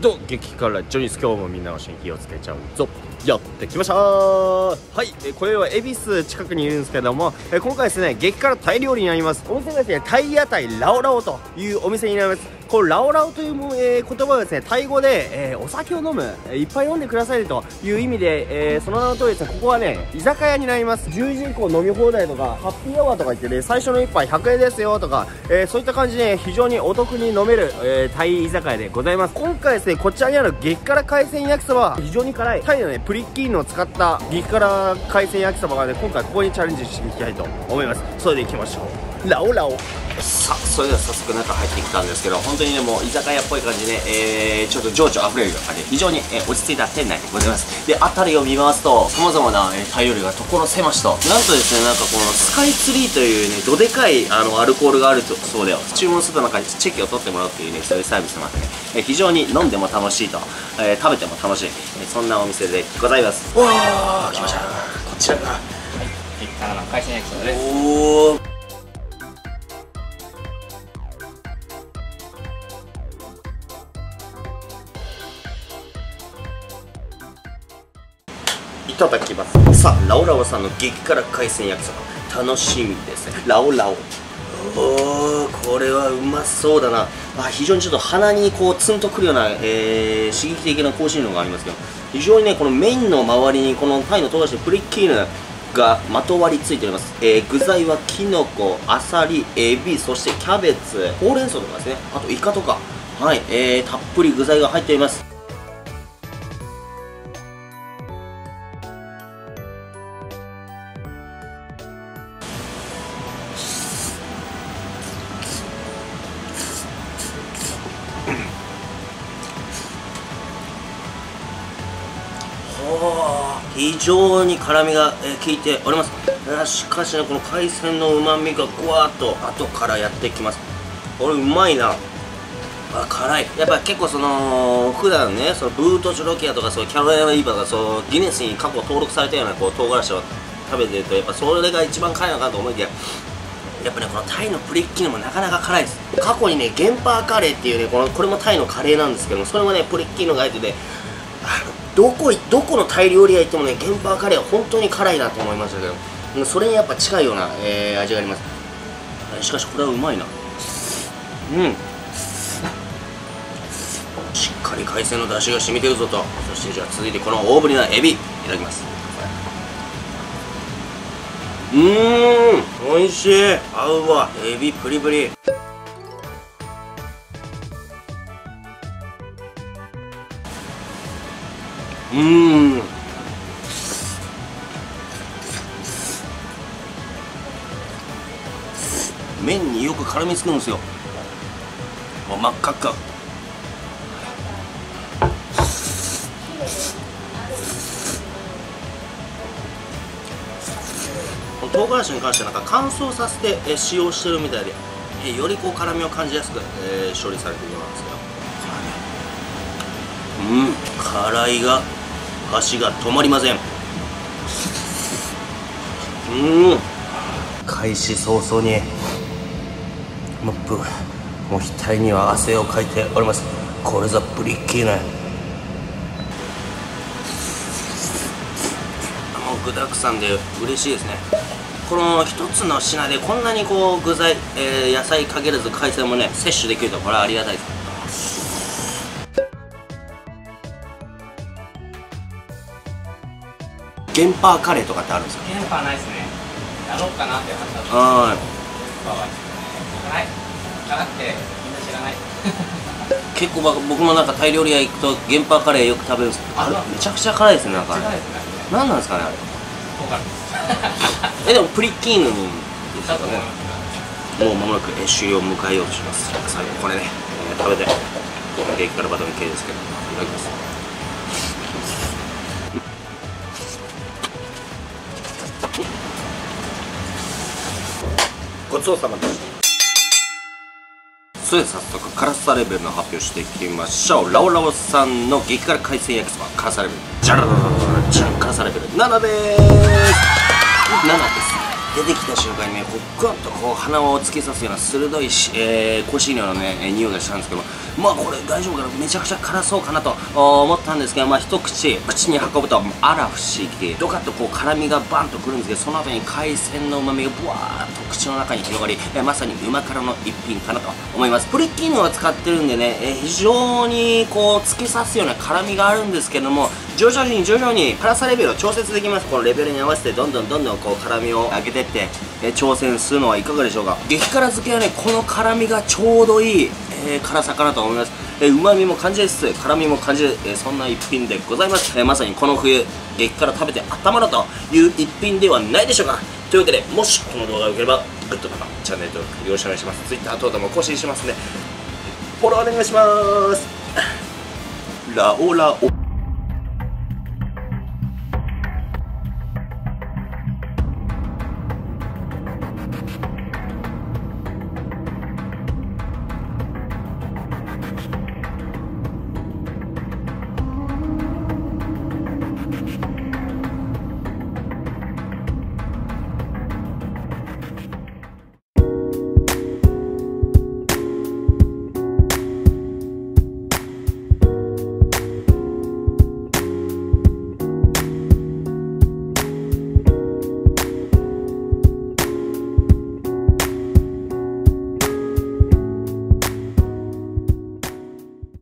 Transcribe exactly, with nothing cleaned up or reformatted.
ど激辛ジョニス、今日もみんなの一緒に火をつけちゃうぞ。やってきましたー。はい、えこれは恵比寿近くにいるんですけども、え今回ですね、激辛タイ料理になります。お店がですね、タイ屋台ラオラオというお店になります。このラオラオというも、えー、言葉はですね、タイ語で、えー、お酒を飲む、えー、いっぱい飲んでくださいという意味で、えー、その名の通りですね、ここはね、居酒屋になります。じゅうじ以降飲み放題とか、ハッピーアワーとか言ってね、最初の一杯ひゃくえんですよとか、えー、そういった感じで非常にお得に飲める、えー、タイ居酒屋でございます。今回ですね、こちらにある激辛海鮮焼きそばは非常に辛いタイのね、プリッキーノを使った激辛海鮮焼きそばがね、今回ここにチャレンジしていきたいと思います。それでいきましょう。ラオラオ。さあ、それでは早速中入ってきたんですけど、本当にね、もう居酒屋っぽい感じで、えー、ちょっと情緒あふれるような感じで非常に、えー、落ち着いた店内でございます。で、辺りを見ますと様々な、えー、タイ料理が所狭しと、なんとですね、なんかこのスカイツリーというね、どでかいあのアルコールがあるとそうだよ、注文するとなんかチェキを取ってもらうっていうね、そういうサービスもあってね、えー、非常に飲んでも楽しいと、えー、食べても楽しい、えー、そんなお店でございます。わー、来ました。こちらが、はい、激辛の海鮮焼きそばです。おー、いただきます。さあ、ラオラオさんの激辛海鮮焼きそば、楽しみですね。ラオラオ、おー、これはうまそうだな。あ、非常にちょっと鼻にこうツンとくるような、えー、刺激的な香辛料がありますけど、非常にね、このメインの周りにこのタイの唐辛子のプリッキーヌがまとわりついております。えー、具材はキノコ、アサリ、エビ、そしてキャベツ、ほうれん草とかですね、あとイカとか、はい、えー、たっぷり具材が入っています。非常に辛みが、えー、効いております。しかしね、この海鮮のうまみがぐわーっと後からやってきます。これうまいな。あ、辛い。やっぱ結構その普段ね、そのブートジョロキアとかそうキャロライナリーバーがそうギネスに過去登録されたようなこう唐辛子を食べてると、やっぱそれが一番辛いのかなと思いきや、やっぱね、このタイのプリッキーノもなかなか辛いです。過去にね、ゲンパーカレーっていうね、このこれもタイのカレーなんですけども、それもね、プリッキーノが入ってて、あのどこどこのタイ料理屋行ってもね、ゲンパーカレーは本当に辛いなと思いましたけど、それにやっぱ近いような、えー、味があります。しかしこれはうまいな。うん、しっかり海鮮の出汁が染みてるぞと。そしてじゃあ続いてこの大ぶりなエビいただきます。うーん、おいしい。合うわ、エビプリプリ。うーん、麺によく絡みつくんですよ。もう真っ赤っか。唐辛子に関してはなんか乾燥させて、え使用してるみたいで、えよりこう辛みを感じやすく、えー、処理されているようなんですけど、うん、辛いが箸が止まりません。うん、開始早々にもうぶもう額には汗をかいております。これぞプリッキーナ。もう具だくさんで嬉しいですね。この一つの品でこんなにこう具材、えー、野菜限らず海鮮もね摂取できると、これはありがたいです。ゲンパーカレーとかってあるんですか？ ゲンパーないですね。やろうかなって話だった。 はい。 辛い。辛くてみんな知らない。 結構僕もなんかタイ料理屋行くとゲンパーカレーよく食べるんですけど、あれめちゃくちゃ辛いですね。なんか何なんですかねあれ。え、でもプリッキーヌにですかね。もう間もなく終了を迎えようとします。最後これね、えー、食べて激辛バトル系ですけど、いただきます。ごちそうさまでした。それでは早速辛さレベルの発表していきましょう。ラオラオさんの激辛海鮮焼きそば辛さレベルじゃらららららじゃん、辛さレベルななでーす。ななです。 出てきた瞬間にね、こうグンとこう鼻を突き刺すような鋭いし、えー、香辛料のね、えー、匂いがしたんですけど、まあこれ大丈夫かな、めちゃくちゃ辛そうかなと思ったんですけど、まあ一口口に運ぶとあら不思議、ドカッとこう辛みがバンとくるんですけど、その後に海鮮の旨味がブワーッと口の中に広がり、えー、まさに旨辛の一品かなと思います。プリッキーヌを使ってるんでね、えー、非常にこう突き刺すような辛みがあるんですけども、徐々に徐々に辛さレベルを調節できます。このレベルに合わせてどんどんどんどんこう辛みを上げてって、えー、挑戦するのはいかがでしょうか。激辛漬けはね、この辛みがちょうどいい、えー、辛さかなと思います。えー、旨味も感じつつ辛みも感じる、えー、そんな一品でございます。えー、まさにこの冬激辛食べて温まるという一品ではないでしょうか。というわけで、もしこの動画が良ければグッドボタン、チャンネル登録よろしくお願いします。 Twitter 等々も更新しますのでフォローお願いします。ラオラオ